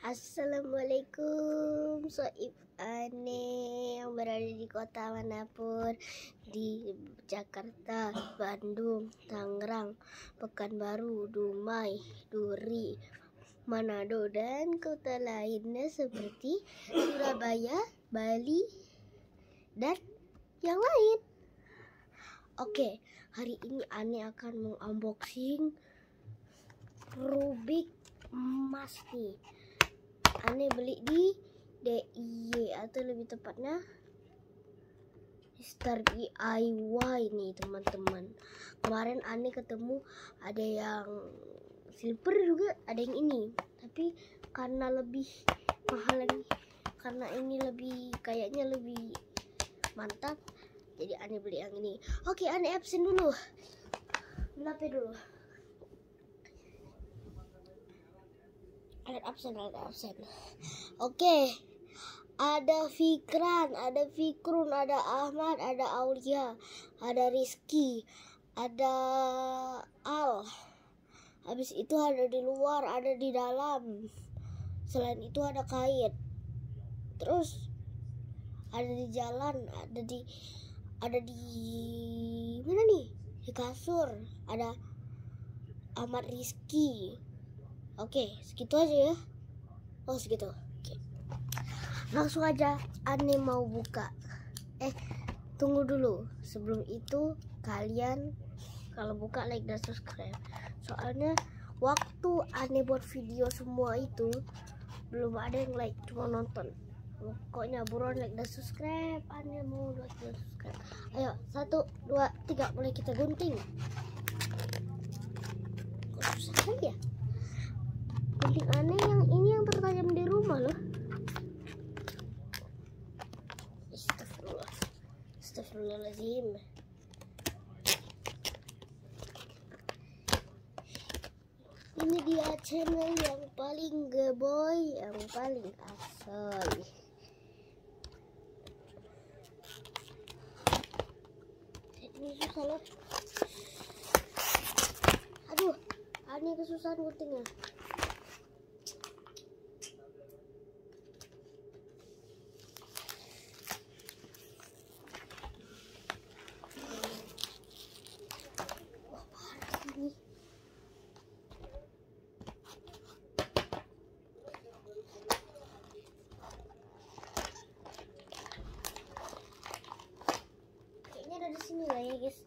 Assalamualaikum Soib Ane yang berada di kota manapun, di Jakarta, Bandung, Tangerang, Pekanbaru, Dumai, Duri, Manado, dan kota lainnya seperti Surabaya, Bali, dan yang lain. Oke, hari ini Ane akan mengunboxing Rubik emas nih. Ane beli di DIY atau lebih tepatnya Star DIY nih teman-teman. Kemarin Ane ketemu ada yang silver juga, ada yang ini. Tapi karena lebih mahal lagi, karena ini lebih kayaknya lebih mantap, jadi Ane beli yang ini. Oke, Ane absen dulu. Berapa dulu? Ada absen. Oke, ada Fikran, ada Fikrun, ada Ahmad, ada Aulia, ada Rizky, ada Al. Habis itu ada di luar, ada di dalam. Selain itu ada kait. Terus ada di jalan, ada di mana nih? Di kasur. Ada Ahmad Rizky. Oke, segitu aja ya. Oh, segitu. Oke. Langsung aja Ane mau buka. Tunggu dulu. Sebelum itu kalian kalau buka like dan subscribe. Soalnya waktu Ane buat video semua itu belum ada yang like, cuma nonton. Pokoknya buruan like dan subscribe. Ane mau like dan subscribe. Ayo, 1, 2, 3 mulai kita gunting. Kok susah kali ya? Gunting Ane yang ini yang tertajam di rumah loh. Astagfirullahaladzim. Ini dia channel yang paling geboy, yang paling asal. Ini susah loh. Aduh, Ane kesusahan guntingnya. Di sini lah ya guys.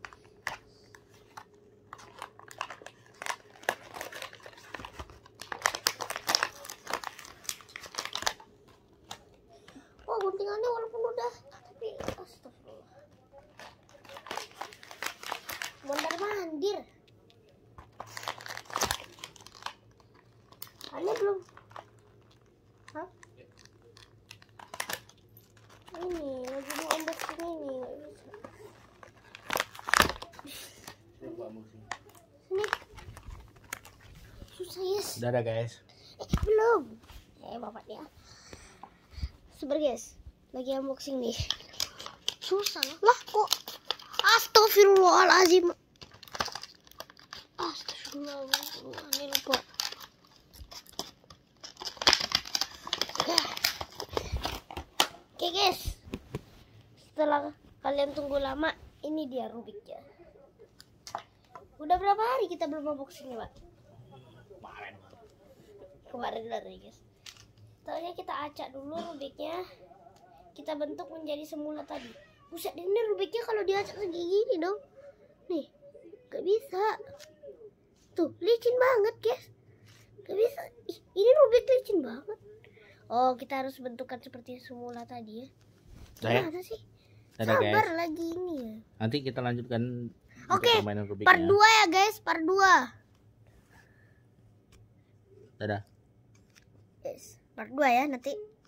Oh, guntingannya walaupun udah, tapi astagfirullah, mondar mandir. Ane belum. Hah? Ini lagi mau unboxing ini, nggak bisa. Sini. Susah yes. Udah ada guys. Belum. Bapak dia. Sabar guys. Lagi unboxing nih. Susah lah kok. Astagfirullahaladzim. Astagfirullahaladzim. Ini lupa. Oke guys. Setelah kalian tunggu lama, ini dia Rubiknya. Udah berapa hari kita belum unboxing ya, Pak? Kemarin dari guys. Soalnya kita acak dulu Rubiknya. Kita bentuk menjadi semula tadi. Buset, ini Rubiknya kalau diacak segini dong. Nih, gak bisa. Tuh, licin banget guys. Gak bisa. Ini Rubik licin banget. Oh, kita harus bentukkan seperti semula tadi ya. Gimana sih? Dadah, sabar guys. Lagi ini ya. Nanti kita lanjutkan. Oke, part 2 ya guys, part 2. Dadah. Yes, part 2 ya nanti.